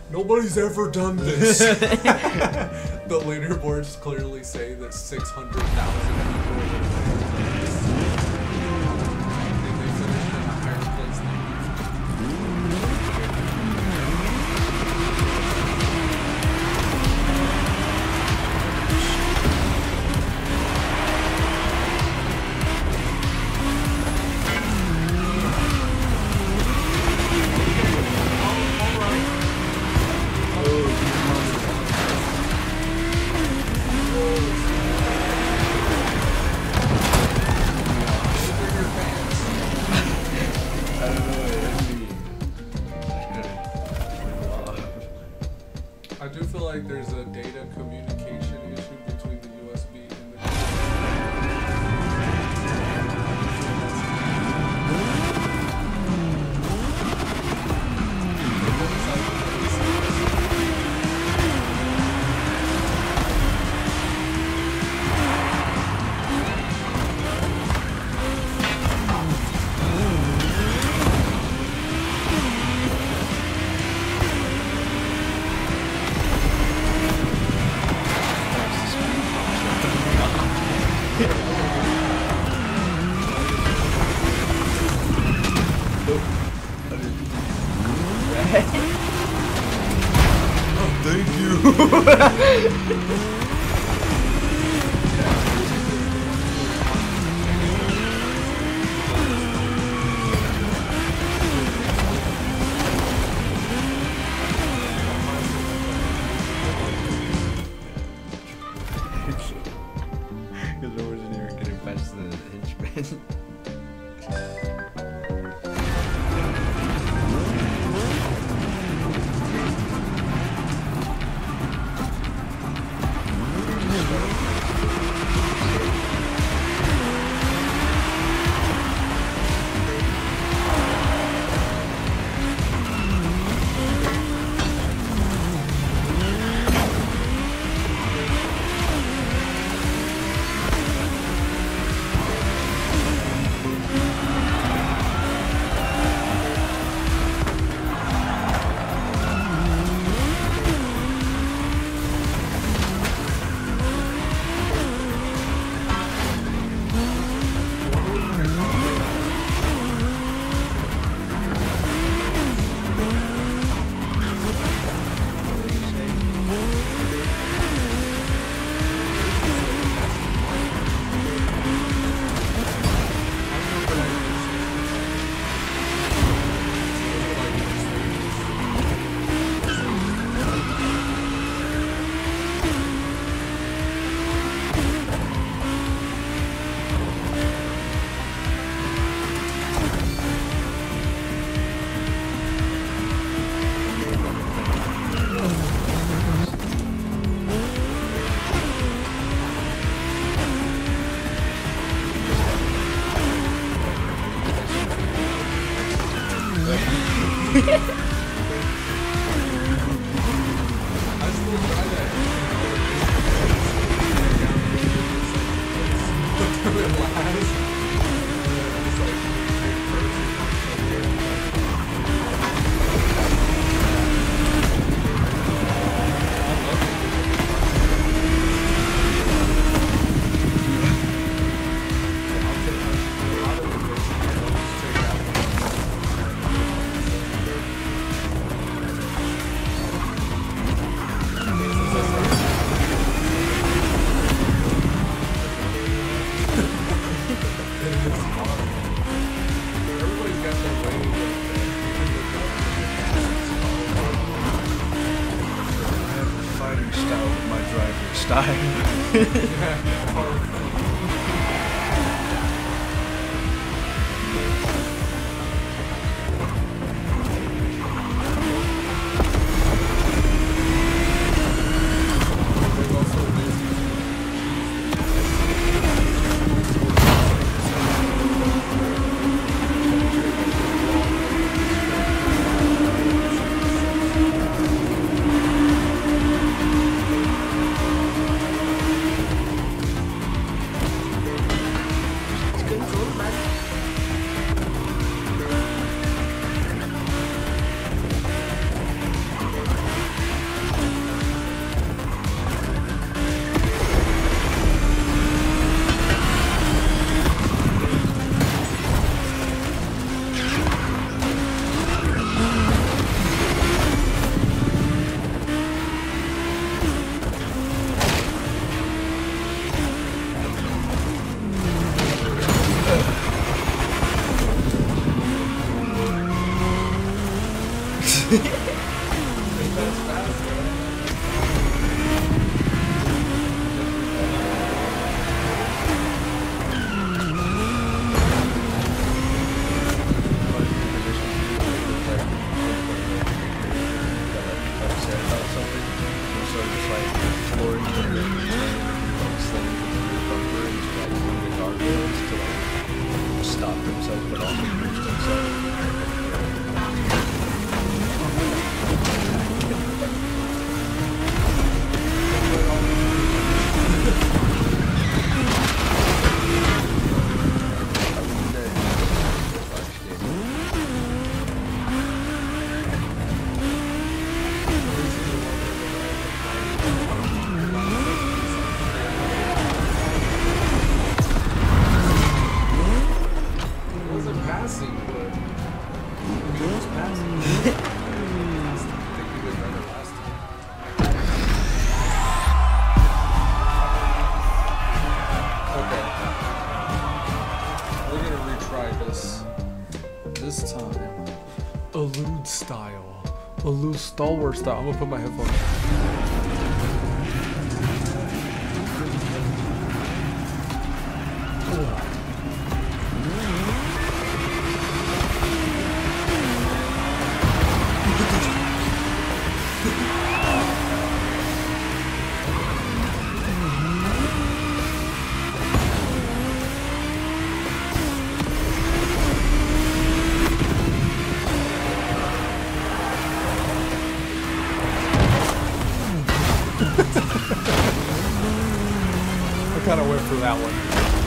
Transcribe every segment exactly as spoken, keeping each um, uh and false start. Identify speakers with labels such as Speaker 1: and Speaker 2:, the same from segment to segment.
Speaker 1: Nobody's ever done this. The leaderboards clearly say that six hundred thousand people are playing this. And they finished in a higher place than I do feel like there's a data communication issue between the U S B and the
Speaker 2: Thank you. Because I wasn't even getting past the henchman.
Speaker 1: that's fast, bro.
Speaker 2: Stop himself, but also boost himself.
Speaker 1: Passing, but I mean, it was passing. I think we did better last time. Okay. We're gonna retry this. This time. Elude style. Elude stalwart style. I'm gonna put my headphones on. I kind of went for that one.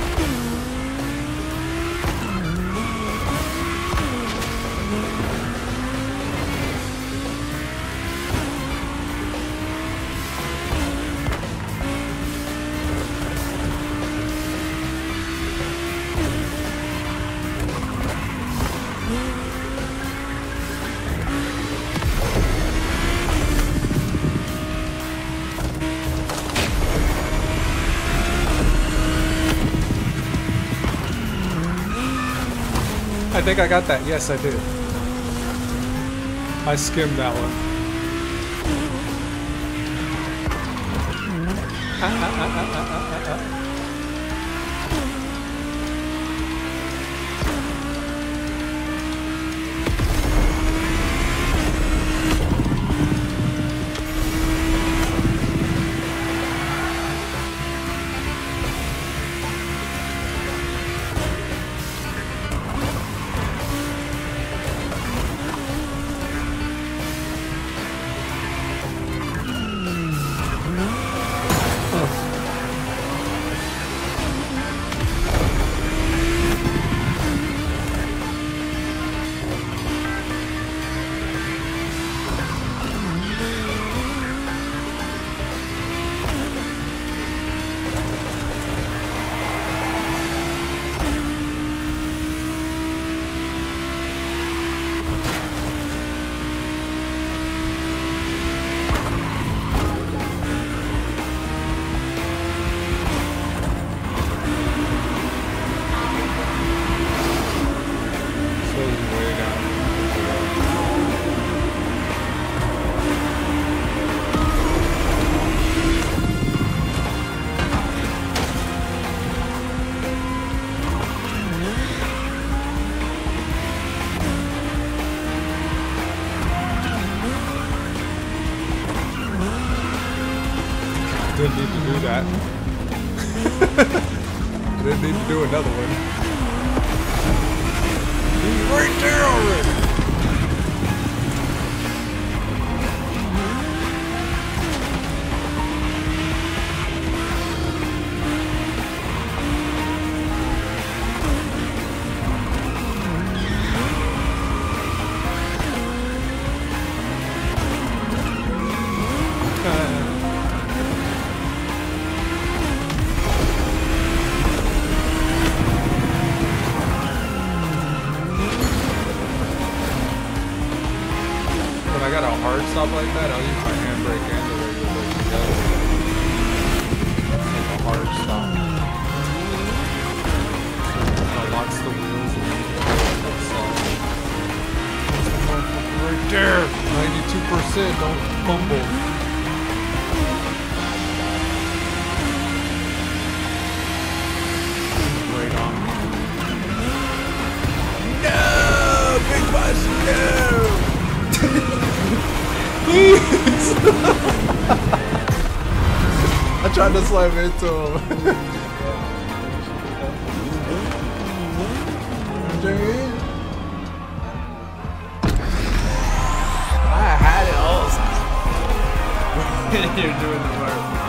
Speaker 1: I think I got that. Yes, I did. I skimmed that one. Ah, ah, ah, ah, ah, ah, ah. Didn't need to do that. Didn't need to do another one. He's right there already. I got a hard stop like that, I'll use my handbrake and the regular brake together. Like a hard stop. It locks the wheels and Motherfucker right there. ninety-two percent. Don't fumble. Right on. No! Big Boss, no! Please! I tried to slam into him. I had it all.
Speaker 2: You're doing the work.